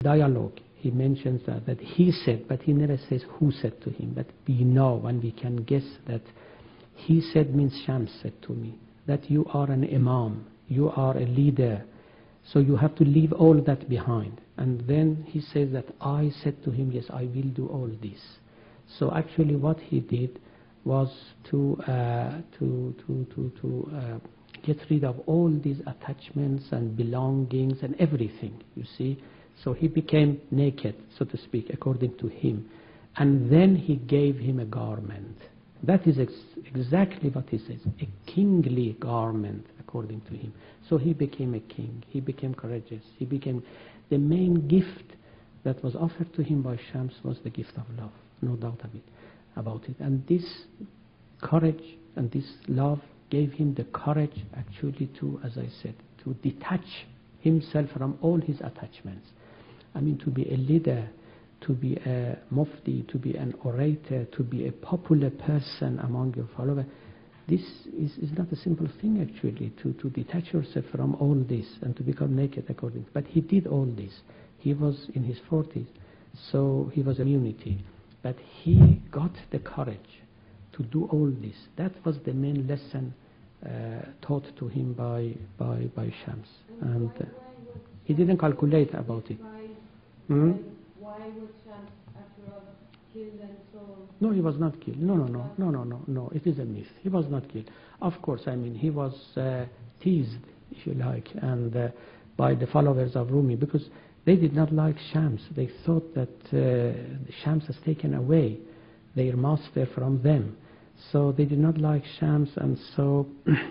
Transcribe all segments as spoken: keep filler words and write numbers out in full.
dialogue, he mentions that, that he said, but he never says who said to him. But we know and we can guess that he said means Shams said to me, that you are an imam, you are a leader, so you have to leave all that behind. And then he says that I said to him, yes, I will do all this. So actually what he did was to, uh, to, to, to, to uh, get rid of all these attachments and belongings and everything, you see. So he became naked, so to speak, according to him. And then he gave him a garment. That is ex exactly what he says, a kingly garment, according to him. So he became a king, he became courageous, he became... The main gift that was offered to him by Shams was the gift of love, no doubt of it, about it. And this courage and this love gave him the courage actually to, as I said, to detach himself from all his attachments. I mean, to be a leader, to be a mufti, to be an orator, to be a popular person among your followers, this is, is not a simple thing actually, to, to detach yourself from all this and to become naked according. But he did all this. He was in his forties, so he was a unity. But he got the courage to do all this. That was the main lesson uh, taught to him by, by, by Shams. And uh, he didn't calculate about it. Hmm? Why was Shams, after all, killed and so on? No, he was not killed. No, no, no, no, no, no, no. It is a myth. He was not killed. Of course, I mean, he was uh, teased, if you like, and uh, by the followers of Rumi, because they did not like Shams. They thought that uh, Shams has taken away their master from them. So they did not like Shams, and so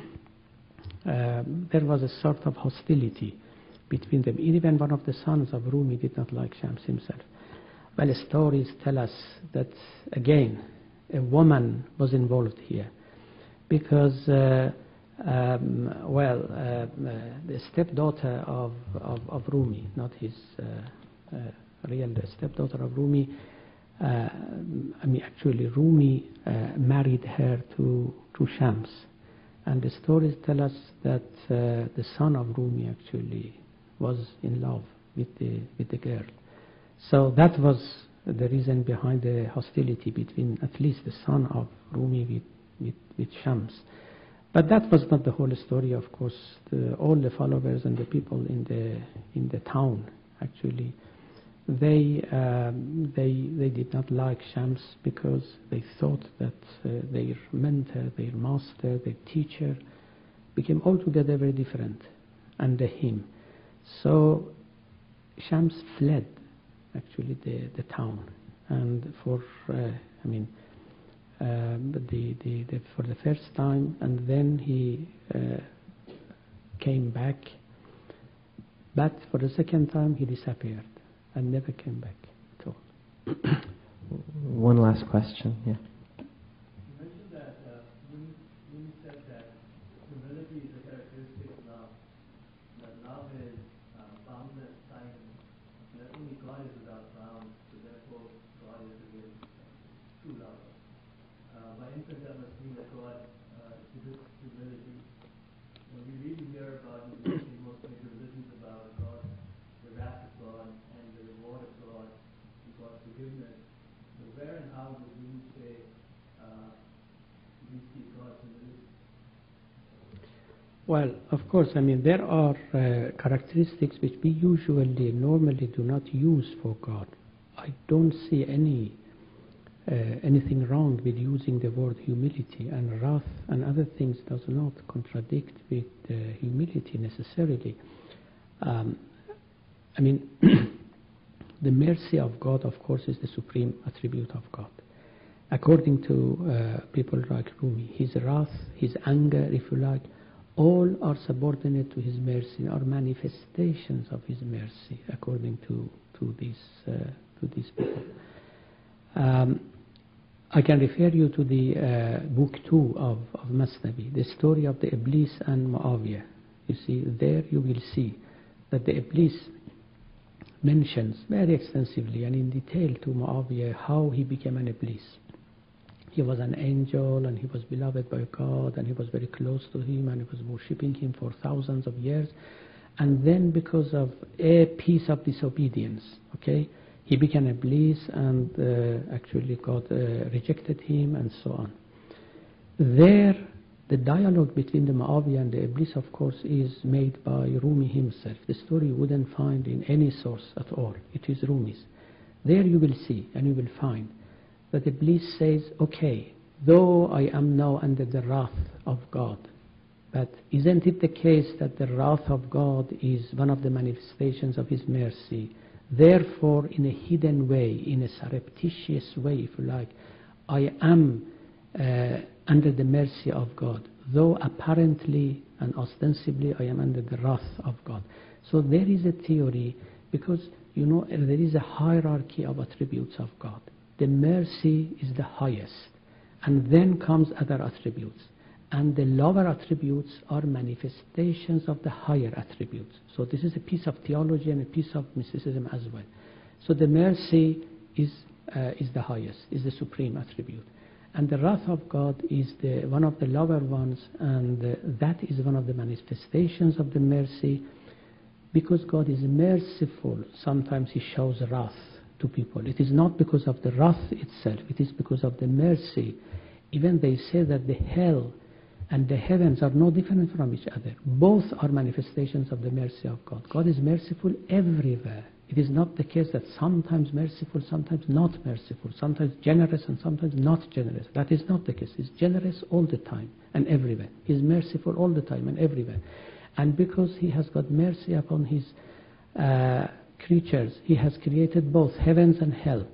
um, there was a sort of hostility between them. Even one of the sons of Rumi did not like Shams himself. Well, stories tell us that, again, a woman was involved here. Because, uh, um, well, uh, uh, the stepdaughter of, of, of Rumi, not his uh, uh, real stepdaughter of Rumi, uh, I mean, actually, Rumi uh, married her to, to Shams. And the stories tell us that uh, the son of Rumi actually was in love with the, with the girl. So that was the reason behind the hostility between at least the son of Rumi with, with, with Shams. But that was not the whole story, of course. The, all the followers and the people in the, in the town, actually, they, um, they, they did not like Shams because they thought that uh, their mentor, their master, their teacher became altogether very different under him. So Shams fled actually the, the town, and for uh, I mean uh, the, the, the for the first time, and then he uh, came back, but for the second time he disappeared and never came back at all. One last question, yeah. You mentioned that uh, Rumi, Rumi said that humility is a characteristic of love, that love is uh, boundless silence, that only God is without bounds, so therefore God is the real true love. Uh, by inference, that must mean that God uh, exhibits humility. When we read and hear about humility, most major religions about God, the wrath of God, and the reward of God, and God's forgiveness. So where and how would we say uh, we see God's humility? Well, of course, I mean, there are uh, characteristics which we usually, normally do not use for God. I don't see any uh, anything wrong with using the word humility, and wrath and other things does not contradict with uh, humility necessarily. Um, I mean, the mercy of God, of course, is the supreme attribute of God. According to uh, people like Rumi, his wrath, his anger, if you like, all are subordinate to his mercy, are manifestations of his mercy, according to, to, these, uh, to these people. Um, I can refer you to the uh, book two of, of Masnavi, the story of the Iblis and Muawiyah. You see, there you will see that the Iblis mentions very extensively and in detail to Muawiyah how he became an Iblis. He was an angel and he was beloved by God and he was very close to him and he was worshipping him for thousands of years. And then because of a piece of disobedience, okay, he became Iblis, and uh, actually God uh, rejected him, and so on. There, the dialogue between the Muawiyah and the Iblis, of course, is made by Rumi himself. The story you wouldn't find in any source at all. It is Rumi's. There you will see, and you will find, that Iblis says, okay, though I am now under the wrath of God, but isn't it the case that the wrath of God is one of the manifestations of His mercy? Therefore, in a hidden way, in a surreptitious way, if you like, I am uh, under the mercy of God, though apparently and ostensibly I am under the wrath of God. So there is a theory, because, you know, there is a hierarchy of attributes of God. The mercy is the highest, and then comes other attributes. And the lower attributes are manifestations of the higher attributes. So this is a piece of theology and a piece of mysticism as well. So the mercy is, uh, is the highest, is the supreme attribute. And the wrath of God is the, one of the lower ones, and uh, that is one of the manifestations of the mercy. Because God is merciful, sometimes He shows wrath to people. It is not because of the wrath itself, it is because of the mercy. Even they say that the hell and the heavens are no different from each other. Both are manifestations of the mercy of God. God is merciful everywhere. It is not the case that sometimes merciful, sometimes not merciful, sometimes generous and sometimes not generous. That is not the case. He's generous all the time and everywhere. He's merciful all the time and everywhere. And because He has got mercy upon His uh, creatures, He has created both heavens and hell.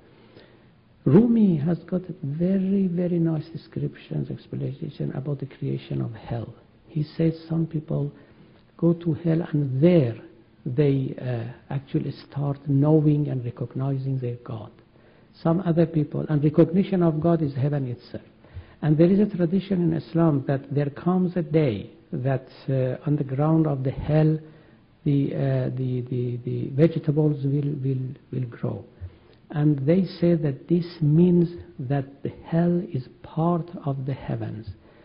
Rumi has got very, very nice descriptions, explanation about the creation of hell. He says some people go to hell, and there they uh, actually start knowing and recognizing their God. Some other people, and recognition of God is heaven itself. And there is a tradition in Islam that there comes a day that uh, on the ground of the hell, the, uh, the, the, the vegetables will, will, will grow. And they say that this means that the hell is part of the heavens.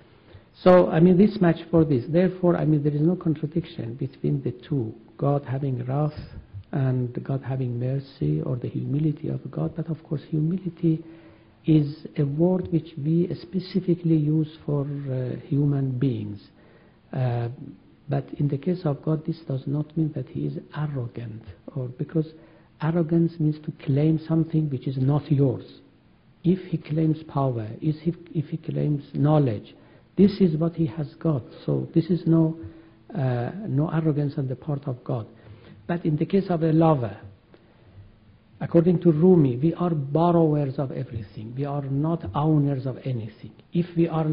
So, I mean, this match for this. Therefore, I mean, there is no contradiction between the two, God having wrath and God having mercy, or the humility of God. But of course, humility is a word which we specifically use for uh, human beings. Uh, but in the case of God, this does not mean that He is arrogant, or because arrogance means to claim something which is not yours. If He claims power, if he, if he claims knowledge, this is what He has got. So this is no, uh, no arrogance on the part of God. But in the case of a lover, according to Rumi, we are borrowers of everything. We are not owners of anything. If we are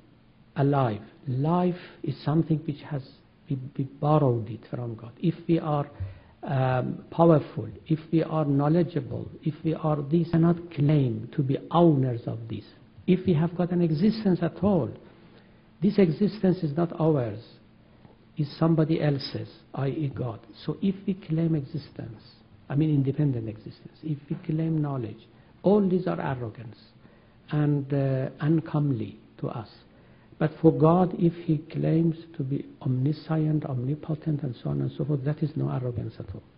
alive, life is something which has, we, we borrowed it from God. If we are Um, powerful, if we are knowledgeable, if we are this, cannot claim to be owners of this. If we have got an existence at all, this existence is not ours, is somebody else's, that is God. So if we claim existence, I mean independent existence, if we claim knowledge, all these are arrogance and uh, uncomely to us. But for God, if He claims to be omniscient, omnipotent, and so on and so forth, that is no arrogance at all.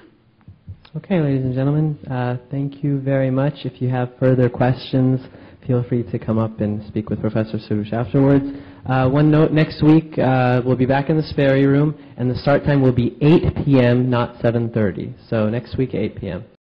Okay, ladies and gentlemen, uh, thank you very much. If you have further questions, feel free to come up and speak with Professor Soroush afterwards. Uh, one note, next week uh, we'll be back in the Sperry Room, and the start time will be eight p m, not seven thirty. So next week, eight p m